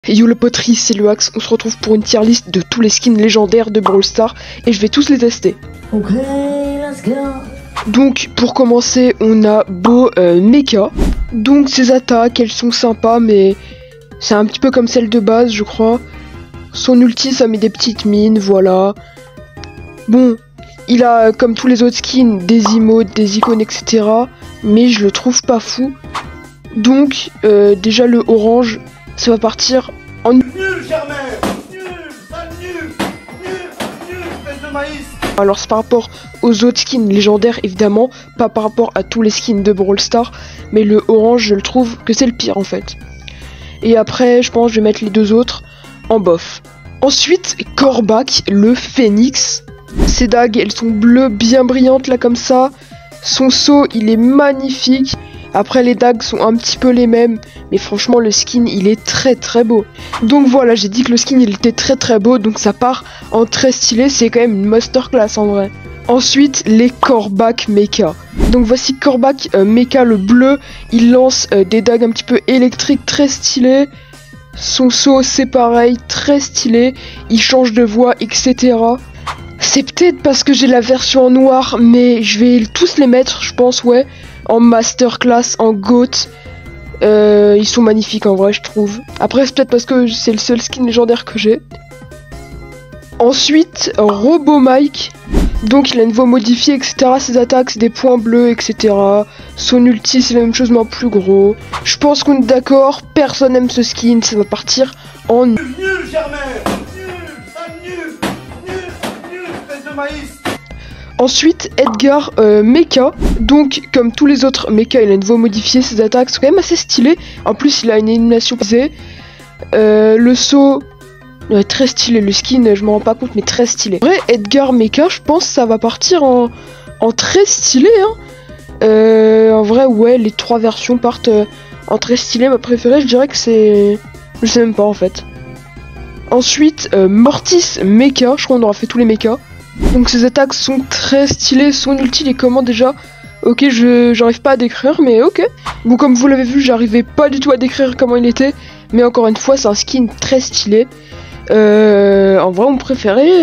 Hey yo le poterie, c'est le Axe, on se retrouve pour une tier list de tous les skins légendaires de Brawl Stars et je vais tous les tester. Ok, let's go. Donc pour commencer, on a Bo Mecha. Donc ses attaques, elles sont sympas mais c'est un petit peu comme celle de base je crois. Son ulti ça met des petites mines, voilà. Bon, il a comme tous les autres skins des emotes, des icônes etc. Mais je le trouve pas fou. Donc déjà le orange, ça va partir en Nul, Germain. Nul, sale nul, espèce de maïs. Alors c'est par rapport aux autres skins légendaires évidemment, pas par rapport à tous les skins de Brawl Stars, mais le orange je le trouve que c'est le pire en fait. Et après je pense que je vais mettre les deux autres en bof. Ensuite Corbac, le phénix. Ses dagues elles sont bleues bien brillantes là comme ça. Son saut il est magnifique. Après les dagues sont un petit peu les mêmes, mais franchement le skin il est très beau. Donc voilà, j'ai dit que le skin il était très beau, donc ça part en très stylé, c'est quand même une masterclass en vrai. Ensuite les Corbac Mecha. Donc voici Corbac Mecha le bleu, il lance des dagues un petit peu électriques très stylées. Son saut c'est pareil, très stylé, il change de voix etc. C'est peut-être parce que j'ai la version en noir, mais je vais tous les mettre je pense, ouais. En masterclass, en GOAT. Ils sont magnifiques en vrai je trouve. Après c'est peut-être parce que c'est le seul skin légendaire que j'ai. Ensuite Robo Mike. Donc il a une voix modifiée etc. Ses attaques c'est des points bleus etc. Son ulti c'est la même chose mais en plus gros. Je pense qu'on est d'accord, personne n'aime ce skin. Ça va partir en Nul, Germain. Nul, sale nul, espèce de maïs. Ensuite, Edgar Mecha. Donc, comme tous les autres Mecha, il a une voix modifiée, ses attaques sont quand même assez stylées. En plus, il a une animation pisée. Le saut, très stylé. Le skin, je m'en rends pas compte, mais très stylé. En vrai, Edgar Mecha, je pense que ça va partir en très stylé. Hein. En vrai, ouais, les trois versions partent en très stylé. Ma préférée, je dirais que c'est... Je sais même pas, en fait. Ensuite, Mortis Mecha. Je crois qu'on aura fait tous les Mecha. Donc ses attaques sont très stylées, son ulti il est comment déjà? Ok, j'arrive pas à décrire, mais ok. Bon, comme vous l'avez vu, j'arrivais pas du tout à décrire comment il était, mais encore une fois, c'est un skin très stylé. En vrai, mon préféré...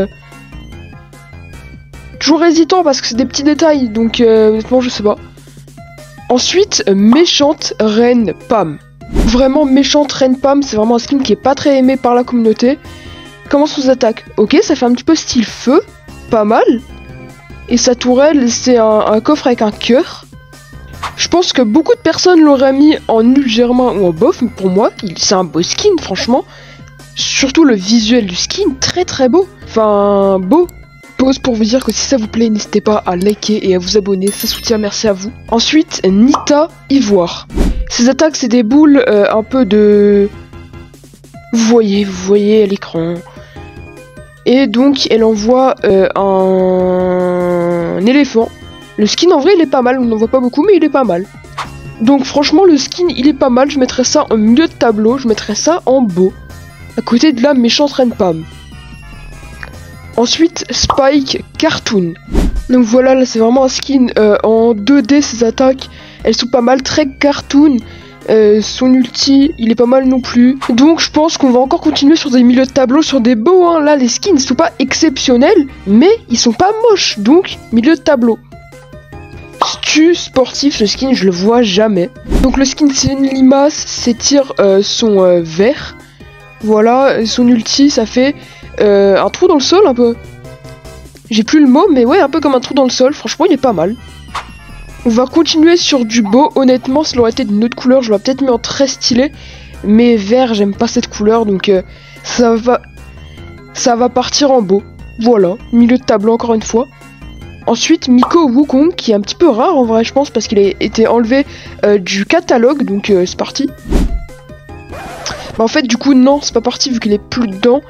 Toujours hésitant parce que c'est des petits détails, donc honnêtement, je sais pas. Ensuite, méchante Reine Pam. Vraiment méchante Reine Pam, c'est vraiment un skin qui est pas très aimé par la communauté. Comment sont ses attaques? Ok, ça fait un petit peu style feu, pas mal. Et sa tourelle, c'est un coffre avec un cœur. Je pense que beaucoup de personnes l'auraient mis en nul Germain ou en bof, mais pour moi, c'est un beau skin, franchement. Surtout le visuel du skin, très beau. Enfin, beau. Pause pour vous dire que si ça vous plaît, n'hésitez pas à liker et à vous abonner, ça soutient, merci à vous. Ensuite, Nita Ivoire. Ses attaques, c'est des boules un peu de... Vous voyez à l'écran. Et donc elle envoie un éléphant. Le skin en vrai il est pas mal, on n'en voit pas beaucoup mais il est pas mal. Donc franchement le skin il est pas mal, je mettrais ça en milieu de tableau, je mettrais ça en beau. À côté de la méchante Reine Pam. Ensuite Spike Cartoon. Donc voilà, là c'est vraiment un skin en 2D, ses attaques elles sont pas mal, très cartoon. Son ulti, il est pas mal non plus. Donc je pense qu'on va encore continuer sur des milieux de tableau, sur des beaux. Hein. Là, les skins ne sont pas exceptionnels, mais ils sont pas moches. Donc, milieu de tableau. Stu sportif, ce skin, je le vois jamais. Donc le skin, c'est une limace. Ses tirs sont verts. Voilà, son ulti, ça fait un trou dans le sol un peu. J'ai plus le mot, mais ouais, un peu comme un trou dans le sol. Franchement, il est pas mal. On va continuer sur du beau, honnêtement, ça aurait été d'une autre couleur, je l'aurais peut-être mis en très stylé, mais vert, j'aime pas cette couleur, donc ça va partir en beau. Voilà, milieu de tableau encore une fois. Ensuite, Miko Wukong, qui est un petit peu rare en vrai, je pense, parce qu'il a été enlevé du catalogue, donc c'est parti. Bah en fait, du coup, non, c'est pas parti vu qu'il est plus dedans.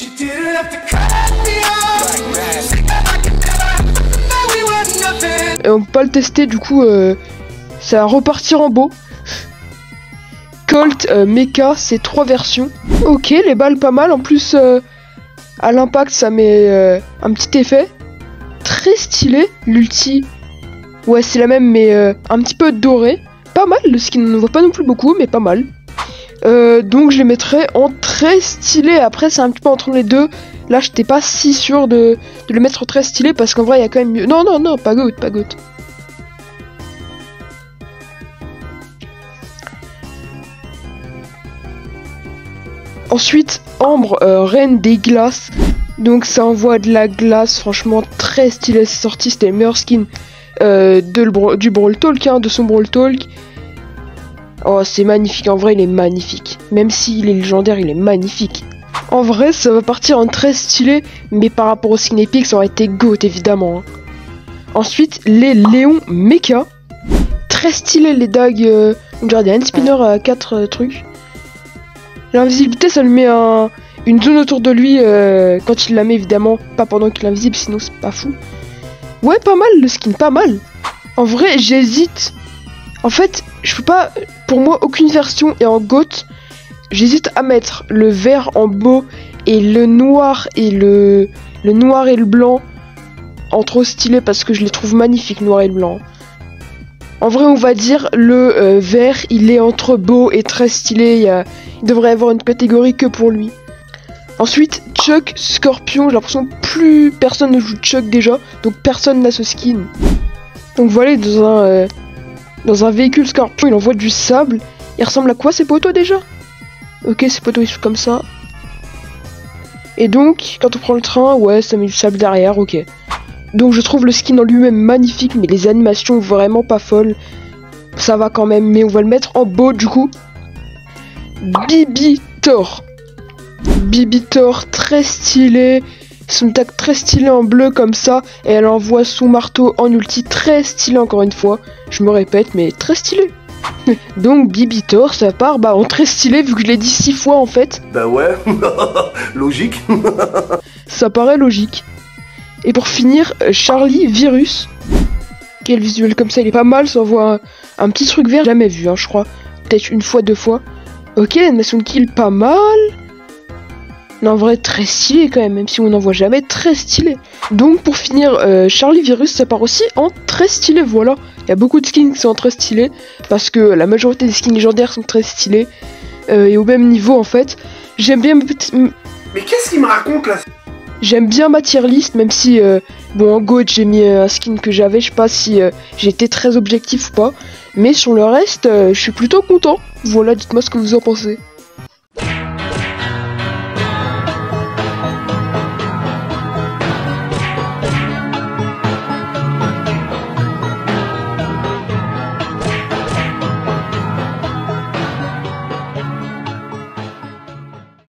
Et on peut pas le tester, du coup ça va repartir en beau. Colt Mecha, c'est 3 versions. Ok, les balles pas mal, en plus à l'impact ça met un petit effet. Très stylé, l'ulti. Ouais c'est la même mais un petit peu doré. Pas mal, le skin on ne voit pas non plus beaucoup mais pas mal. Donc je les mettrais en très stylé. Après c'est un petit peu entre les deux. Là j'étais pas si sûr de le mettre très stylé parce qu'en vrai il y a quand même mieux. Non non non, pas good, pas good. Ensuite, Ambre, reine des glaces. Donc ça envoie de la glace, franchement très stylé. C'est sorti, c'était le meilleur skin du Brawl Talk, hein, de son Brawl Talk. Oh, c'est magnifique, en vrai il est magnifique. Même s'il est légendaire, il est magnifique. En vrai, ça va partir en très stylé, mais par rapport au skin épique, ça aurait été GOAT évidemment. Hein. Ensuite, les Léons Mecha. Très stylé les dagues. Genre des hand spinners à 4 trucs. L'invisibilité, ça lui met une zone autour de lui quand il la met évidemment. Pas pendant qu'il est invisible, sinon c'est pas fou. Ouais, pas mal le skin, pas mal. En vrai, j'hésite. En fait, je peux pas... Pour moi, aucune version est en GOAT. J'hésite à mettre le vert en beau et le noir et le noir et le blanc en trop stylé parce que je les trouve magnifiques, noir et le blanc. En vrai, on va dire le vert, il est entre beau et très stylé. Il devrait y avoir une catégorie que pour lui. Ensuite, Chuck Scorpion. J'ai l'impression que plus personne ne joue Chuck déjà, donc personne n'a ce skin. Donc voilà, il est dans un véhicule Scorpion, il envoie du sable. Il ressemble à quoi ces poteaux déjà? Ok, ces poteaux ils sont comme ça. Et donc, quand on prend le train, ouais, ça met du sable derrière, ok. Donc je trouve le skin en lui-même magnifique, mais les animations vraiment pas folles. Ça va quand même, mais on va le mettre en beau du coup. Bibitor. Bibitor, très stylé. Son tag très stylé en bleu comme ça. Et elle envoie son marteau en ulti, très stylé encore une fois. Je me répète, mais très stylé. Donc Bibitor, ça part en très stylé vu que je l'ai dit 6 fois en fait. Bah ouais, logique. Ça paraît logique. Et pour finir, Charlie Virus. Quel visuel comme ça, il est pas mal, ça envoie un petit truc vert, jamais vu, hein, je crois. Peut-être une fois, 2 fois. Ok, l'animation de kill, pas mal. Mais en vrai, très stylé quand même si on n'en voit jamais, très stylé. Donc pour finir, Charlie Virus, ça part aussi en très stylé, voilà. Il y a beaucoup de skins qui sont en très stylé, parce que la majorité des skins légendaires sont très stylés. Et au même niveau en fait. J'aime bien... Mais qu'est-ce qu'il me raconte là? J'aime bien ma tier list, même si, bon, en GOAT, j'ai mis un skin que j'avais, je sais pas si j'étais très objectif ou pas. Mais sur le reste, je suis plutôt content. Voilà, dites-moi ce que vous en pensez.